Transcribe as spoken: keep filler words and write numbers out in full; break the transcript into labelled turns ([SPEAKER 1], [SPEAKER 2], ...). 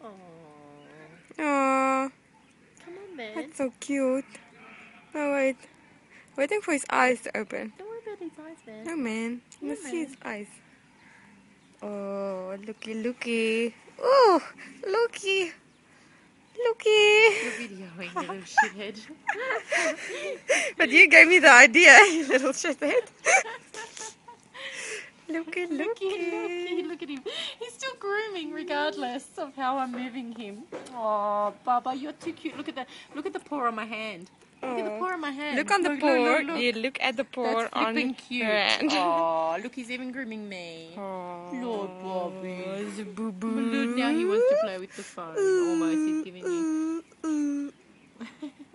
[SPEAKER 1] Aww.
[SPEAKER 2] Aww,
[SPEAKER 1] Come on, man.
[SPEAKER 2] that's so cute. Oh, wait. Waiting for his eyes to open.
[SPEAKER 1] Don't worry about his eyes, man.
[SPEAKER 2] No, man.
[SPEAKER 1] Yeah,
[SPEAKER 2] Let's see his
[SPEAKER 1] man.
[SPEAKER 2] eyes. Oh, looky, looky. Oh, looky. Looky.
[SPEAKER 1] You're videoing, you little shithead.
[SPEAKER 2] But you gave me the idea, you little shithead. Looky,
[SPEAKER 1] Looky, looky,
[SPEAKER 2] looky.
[SPEAKER 1] look at him. He's still grooming regardless of how I'm moving him. Oh, Baba, you're too cute. Look at the look at the paw on my hand. Look at the
[SPEAKER 2] Oh.
[SPEAKER 1] paw on my hand.
[SPEAKER 2] Look on the
[SPEAKER 1] look,
[SPEAKER 2] paw.
[SPEAKER 1] Look, look, look.
[SPEAKER 2] You look at the paw
[SPEAKER 1] That's
[SPEAKER 2] on
[SPEAKER 1] flipping cute.
[SPEAKER 2] her hand.
[SPEAKER 1] Oh, look, he's even grooming me.
[SPEAKER 2] Oh,
[SPEAKER 1] Lord Bobby.
[SPEAKER 2] it's a boo
[SPEAKER 1] But
[SPEAKER 2] boo.
[SPEAKER 1] look, now he wants to play with the phone. Almost, he's giving you.